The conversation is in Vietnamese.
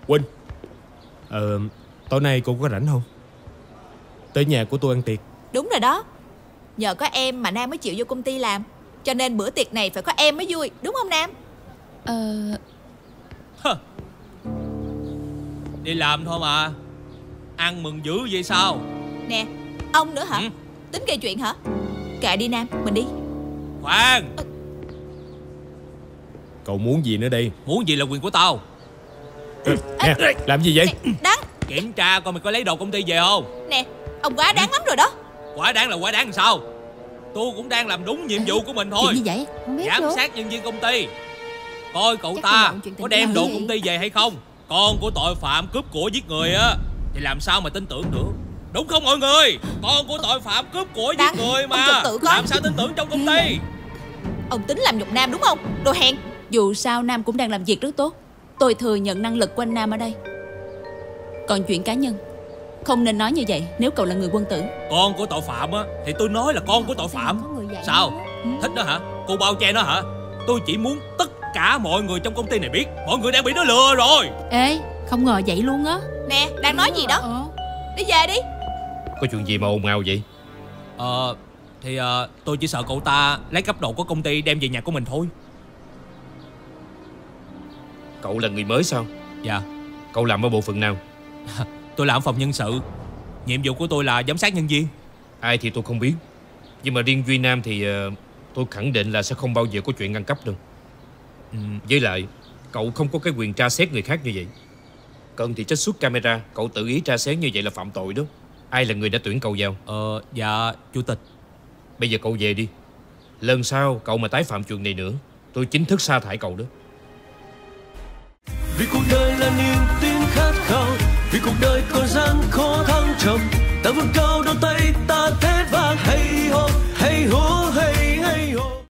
Quỳnh, tối nay cô có rảnh không? Tới nhà của tôi ăn tiệc. Đúng rồi đó. Nhờ có em mà Nam mới chịu vô công ty làm, cho nên bữa tiệc này phải có em mới vui. Đúng không Nam? Đi làm thôi mà, ăn mừng dữ vậy sao? Nè, ông nữa hả? Tính gây chuyện hả? Kệ đi Nam, mình đi. Khoan, Cậu muốn gì nữa đây? muốn gì là quyền của tao. Nè, làm gì vậy? Đáng. Kiểm tra coi mày có lấy đồ công ty về không. Nè, ông quá đáng lắm rồi đó. Quá đáng là quá đáng làm sao? Tôi cũng đang làm đúng nhiệm vụ của mình thôi. Chuyện như vậy không biết Giám luôn. sát nhân viên công ty, coi cậu Chắc ta tôi chuyện có đem tình đồ cảm công gì? ty về hay không. Con của tội phạm cướp của giết người á thì làm sao mà tin tưởng được? Đúng không mọi người? Con của tội phạm cướp của giết Đáng. người Ông mà trật tự coi. làm sao tin tưởng trong công ty? Ông tính làm nhục Nam đúng không? Đồ hèn. Dù sao Nam cũng đang làm việc rất tốt. Tôi thừa nhận năng lực của anh Nam ở đây. Còn chuyện cá nhân, không nên nói như vậy nếu cậu là người quân tử. Con của tội phạm á thì tôi nói là con của tội phạm. Sao? Thích nó hả? Cô bao che nó hả? Tôi chỉ muốn tất cả mọi người trong công ty này biết mọi người đang bị nó lừa rồi. Ê, không ngờ vậy luôn á. Nè, đang nói gì đó? Đi về đi. Có chuyện gì mà ồn ào vậy? Tôi chỉ sợ cậu ta lấy cắp đồ của công ty đem về nhà của mình thôi. Cậu là người mới sao? Dạ. Cậu làm ở bộ phận nào? Tôi làm phòng nhân sự. Nhiệm vụ của tôi là giám sát nhân viên. Ai thì tôi không biết, nhưng mà riêng Duy Nam thì tôi khẳng định là sẽ không bao giờ có chuyện ăn cắp đâu. Với lại cậu không có cái quyền tra xét người khác như vậy. Cần thì trích xuất camera, cậu tự ý tra xét như vậy là phạm tội đó. Ai là người đã tuyển cậu vào? Dạ chủ tịch. Bây giờ cậu về đi. Lần sau cậu mà tái phạm chuyện này nữa, tôi chính thức sa thải cậu đó. Vì cuộc đời là niềm tin khát khao, vì cuộc đời còn gian khó thăng trầm, ta vươn cao đôi tay ta thét vang hay